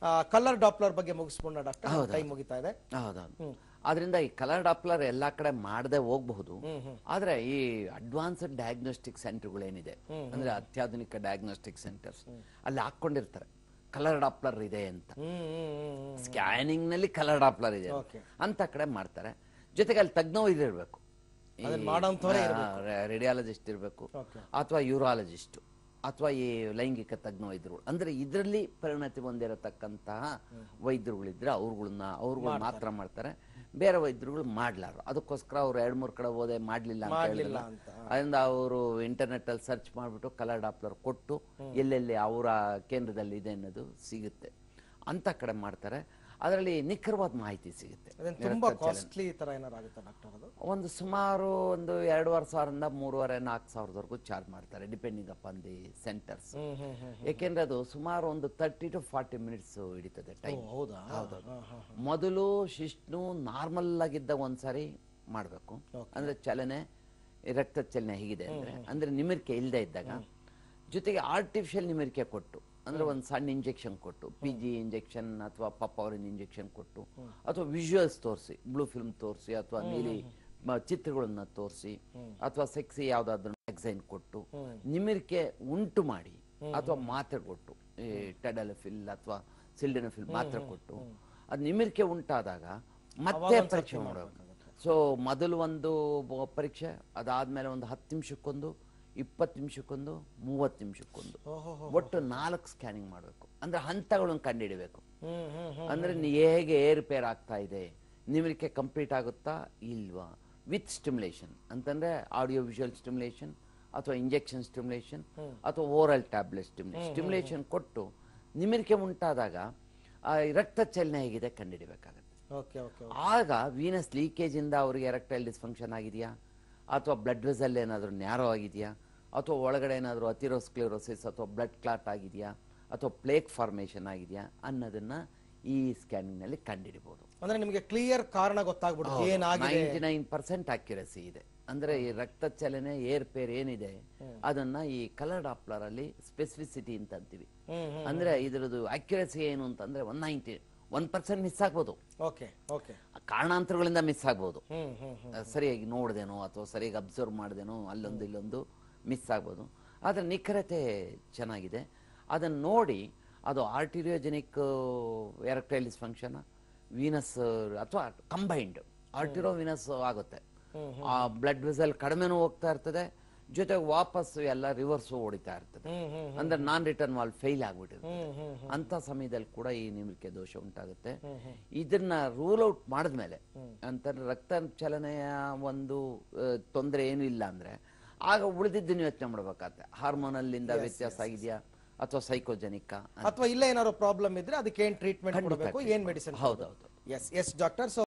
Colour Doppler ಬಗ್ಗೆ ಮುಗಿಸ್ಕೊಂಡ doctor, time ಮುಗಿತಾ ಇದೆ. ಹೌದೌದು. ಆದ್ರಿಂದ ಈ ಕಲರ್ ಡಾಪ್ಲರ್ ಎಲ್ಲಾ ಕಡೆ ಮಾಡದೆ ಹೋಗಬಹುದು. ಆದ್ರೆ ಈ ಅಡ್ವಾನ್ಸ್ಡ್ ಡಯಾಗ್ನೋಸ್ಟಿಕ್ ಸೆಂಟರ್ಗಳೇನಿದೆ ಅಂದ್ರೆ ಅತ್ಯಾಧುನಿಕ ಡಯಾಗ್ನೋಸ್ಟಿಕ್ ಸೆಂಟರ್ಸ್ ಅಲ್ಲಿ ಹಾಕೊಂಡಿರ್ತಾರೆ ಕಲರ್ ಡಾಪ್ಲರ್ ಇದೆ ಅಂತ, ಸ್ಕ್ಯಾನಿಂಗ್ ನಲ್ಲಿ ಕಲರ್ ಡಾಪ್ಲರ್ ಇದೆ ಅಂತ ಕಡೆ ಮಾಡ್ತಾರೆ. ಜೊತೆಗೆ ಅಲ್ಲಿ ತಜ್ಞವಿರಬೇಕು, ರೇಡಿಯಾಲಜಿಸ್ಟ್ ಇರಬೇಕು ಅಥವಾ ಯೂರಾಲಜಿಸ್ಟ್ ಅಥವಾ ಈ ಲೈಂಗಿಕ ತಜ್ಞ ವೈದ್ಯರು, ಅಂದ್ರೆ ಇದರಲ್ಲಿ ಪರಿಣತಿ ಹೊಂದಿರತಕ್ಕಂತಹ ವೈದ್ಯರುಗಳಿದ್ರೆ ಅವ್ರುಗಳು ಮಾತ್ರ ಮಾಡ್ತಾರೆ, ಬೇರೆ ವೈದ್ಯರುಗಳು ಮಾಡ್ಲಾರು. ಅದಕ್ಕೋಸ್ಕರ ಅವ್ರು 2-3 ಕಡೆ ಹೋದೆ ಮಾಡ್ಲಿಲ್ಲ ಅಂತ ಅದರಿಂದ ಅವರು ಇಂಟರ್ನೆಟ್ ಅಲ್ಲಿ ಸರ್ಚ್ ಮಾಡ್ಬಿಟ್ಟು ಕಲರ್ ಡಾಪ್ಲರ್ ಕೊಟ್ಟು ಎಲ್ಲೆಲ್ಲಿ ಅವರ ಕೇಂದ್ರದಲ್ಲಿ ಇದೆ ಅನ್ನೋದು ಸಿಗುತ್ತೆ ಅಂತ ಕಡೆ ಮಾಡ್ತಾರೆ. ಅದರಲ್ಲಿ ನಿಖರವಾದ ಮಾಹಿತಿ ಸಿಗುತ್ತೆ. ತುಂಬಾ ಕಾಸ್ಟ್ಲಿ ತರ ಏನಾರು ಆಗುತ್ತಾ ಡಾಕ್ಟರ್? ಅದು ಒಂದು ಸುಮಾರು ಒಂದು 2,500 3,500-4,000 ಚಾರ್ಜ್ ಮಾಡ್ತಾರೆ, ಡಿಪೆಂಡಿಂಗ್ ಅಪಾನ್ ದಿ ಸೆಂಟರ್ಸ್. ಯಾಕೆಂದ್ರೆ ಅದು ಸುಮಾರು ಒಂದು 30 to 40 ಮಿನಿಟ್ಸ್ ಹಿಡಿತದೆ ಟೈಮ್. ಮೊದಲು ಶಿಶ್ನು ನಾರ್ಮಲ್ ಆಗಿದ್ದ ಒಂದ್ಸಾರಿ ಮಾಡ್ಬೇಕು, ಅಂದ್ರೆ ಚಲನೆ ರಕ್ತ ಚಲನೆ ಹೇಗಿದೆ ಅಂದ್ರೆ ನಿಮಿರಿಕೆ ಇಲ್ಲದೆ ಇದ್ದಾಗ, ಜೊತೆಗೆ ಆರ್ಟಿಫಿಷಿಯಲ್ ನಿಮಿರಿಕೆ ಕೊಟ್ಟು ಅಂದ್ರೆ ಒಂದು ಸಣ್ಣ ಇಂಜೆಕ್ಷನ್ ಕೊಟ್ಟು, PG ಇಂಜೆಕ್ಷನ್ ಅಥವಾ ಪವರಿನ್ ಇಂಜೆಕ್ಷನ್ ಕೊಟ್ಟು, ಅಥವಾ ವಿಜುವಲ್ಸ್ ತೋರಿಸಿ, ಬ್ಲೂ ಫಿಲ್ಮ್ ತೋರಿಸಿ, ಅಥವಾ ನೀಲಿ ಚಿತ್ರಗಳನ್ನ ತೋರಿಸಿ, ಅಥವಾ ಸೆಕ್ಸಿ ಯಾವ್ದಾದ್ರು ಮ್ಯಾಗಝೈನ್ ಕೊಟ್ಟು ನಿಮಿರಿಕೆ ಉಂಟು ಮಾಡಿ, ಅಥವಾ ಮಾತ್ರೆ ಕೊಟ್ಟು ಈ ಟೆಡಲಫಿಲ್ ಅಥವಾ ಸಿಲ್ಡೆನಫಿಲ್ ಮಾತ್ರೆ ಕೊಟ್ಟು ಅದು ನಿಮಿರಿಕೆ ಉಂಟಾದಾಗ ಮತ್ತೆ ಪರೀಕ್ಷೆ ಮಾಡಬೇಕು. ಸೊ ಮೊದಲು ಒಂದು ಪರೀಕ್ಷೆ, ಅದಾದ್ಮೇಲೆ ಒಂದು 10 ನಿಮಿಷಕ್ಕೊಂದು, 20 ನಿಮಿಷಕ್ಕೊಂದು, 30 ನಿಮಿಷಕ್ಕೊಂದು, ಒಟ್ಟು 4 ಸ್ಕ್ಯಾನಿಂಗ್ ಮಾಡಬೇಕು. ಅಂದ್ರೆ ಹಂತಗಳನ್ನು ಕಂಡುಹಿಡಬೇಕು. ಅಂದ್ರೆ ಹೇಗೆ ಏರುಪೇರ್ ಆಗ್ತಾ ಇದೆ, ನಿಮಿರಿಕೆ ಕಂಪ್ಲೀಟ್ ಆಗುತ್ತಾ ಇಲ್ವಾ, ವಿತ್ ಸ್ಟಿಮ್ಯುಲೇಷನ್ ಅಂತಂದ್ರೆ ಆಡಿಯೋ ವಿಜುವಲ್ ಸ್ಟಿಮ್ಯುಲೇಷನ್ ಅಥವಾ ಇಂಜೆಕ್ಷನ್ ಸ್ಟಿಮ್ಯುಲೇಷನ್ ಅಥವಾ ಓರಲ್ ಟ್ಯಾಬ್ಲೆಟ್ ಸ್ಟಿಮ್ಯುಲೇಷನ್ ಕೊಟ್ಟು ನಿಮಿರಿಕೆ ಉಂಟಾದಾಗ ರಕ್ತ ಚಲನೆ ಹೇಗಿದೆ ಕಂಡುಹಿಡಬೇಕಾಗುತ್ತೆ. ಆಗ ವೀನಸ್ ಲೀಕೇಜ್ ಇಂದ ಅವರಿಗೆ ಎರೆಕ್ಟೈಲ್ ಡಿಸ್ಫಂಕ್ಷನ್ ಆಗಿದೆಯಾ, ಅಥವಾ ಬ್ಲಡ್ ವೆಸಲ್ ಏನಾದರೂ ನ್ಯಾರೋ ಆಗಿದೆಯಾ, ಅಥವಾ ಒಳಗಡೆ ಏನಾದರೂ ಅಥಿರೋಸ್ಕ್ಲೆರೋಸಿಸ್ ಅಥವಾ ಬ್ಲಡ್ ಕ್ಲಾಟ್ ಆಗಿದೆಯಾ, ಅಥವಾ ಪ್ಲೇಕ್ ಫಾರ್ಮೇಷನ್ ಆಗಿದೆಯಾ ಅನ್ನೋದನ್ನ ಈ ಸ್ಕ್ಯಾನಿಂಗ್ ನಲ್ಲಿ ಕಂಡುಹಿಡಬಹುದು. ಅಂದ್ರೆ ನಿಮಗೆ ಕ್ಲಿಯರ್ ಕಾರಣ ಗೊತ್ತಾಗ್ಬಿಡುತ್ತೆ, 99% ಅಕ್ಯುರಸಿ ಇದೆ. ಅಂದ್ರೆ ಈ ರಕ್ತ ಚಲನೆ ಏರ್ಪೇರ್ ಏನಿದೆ ಅದನ್ನ ಈ ಕಲರ್ ಡಾಪ್ಲರ್ ಅಲ್ಲಿ ಸ್ಪೆಸಿಫಿಸಿಟಿ ಅಂತ ಅಂತೀವಿ. ಅಂದ್ರೆ ಇದರದ್ದು ಅಕ್ಯುರಸಿ ಏನು ಅಂತಂದ್ರೆ 1% ಮಿಸ್ ಆಗ್ಬೋದು, ಕಾರಣಾಂತರಗಳಿಂದ ಮಿಸ್ ಆಗ್ಬೋದು, ಸರಿಯಾಗಿ ನೋಡ್ದೇನೋ ಅಥವಾ ಸರಿಯಾಗಿ ಅಬ್ಸರ್ವ್ ಮಾಡ್ದೇನೋ ಅಲ್ಲೊಂದು ಇಲ್ಲೊಂದು ಮಿಸ್ ಆಗ್ಬೋದು. ಆದ್ರೆ ನಿಖರತೆ ಚೆನ್ನಾಗಿದೆ. ಅದನ್ನ ನೋಡಿ ಅದು ಆರ್ಟಿರಿಯೋಜೆನಿಕ್ ಎರೆಕ್ಟೈಲ್ ಡಿಸ್ಫಂಕ್ಷನ್, ವೀನಸ್ ಅಥವಾ ಕಂಬೈನ್ಡ್ ಆರ್ಟಿರೋ ವೀನಸ್ ಆಗುತ್ತೆ. ಆ ಬ್ಲಡ್ ವೆಸಲ್ ಕಡಿಮೆನೂ ಹೋಗ್ತಾ ಇರ್ತದೆ, ಜೊತೆಗೆ ವಾಪಸ್ ಎಲ್ಲ ರಿವರ್ಸ್ ಹೊಡಿತಾ ಇರ್ತದೆ, ಅಂದ್ರೆ ನಾನ್ ರಿಟರ್ನ್ ವಾಲ್ ಫೇಲ್ ಆಗ್ಬಿಟ್ಟಿರುತ್ತೆ. ಅಂತ ಸಮಯದಲ್ಲಿ ಕೂಡ ಈ ನಿಮಿರಿಕೆ ದೋಷ ಉಂಟಾಗುತ್ತೆ. ಇದನ್ನ ರೂಲ್ ಔಟ್ ಮಾಡಿದ್ಮೇಲೆ ಅಂತಂದ್ರೆ ರಕ್ತ ಚಲನೆಯ ಒಂದು ತೊಂದರೆ ಏನು ಇಲ್ಲ ಅಂದ್ರೆ ಆಗ ಉಳಿದಿದ್ದನ್ನು ಯೋಚನೆ ಮಾಡ್ಬೇಕಾಗತ್ತೆ. ಹಾರ್ಮೋನಲ್ಲಿಂದ ವ್ಯತ್ಯಾಸ ಆಗಿದೆಯಾ ಅಥವಾ ಸೈಕೋಜೆನಿಕ್ ಅಥವಾ ಇಲ್ಲ ಏನಾದ್ರು ಪ್ರಾಬ್ಲಮ್ ಇದ್ರೆ ಅದಕ್ಕೆ ಏನ್ ಟ್ರೀಟ್ಮೆಂಟ್ ಕೊಡಬೇಕು, ಏನ್ ಮೆಡಿಸಿನ್. ಹೌದೌದು. Yes doctor.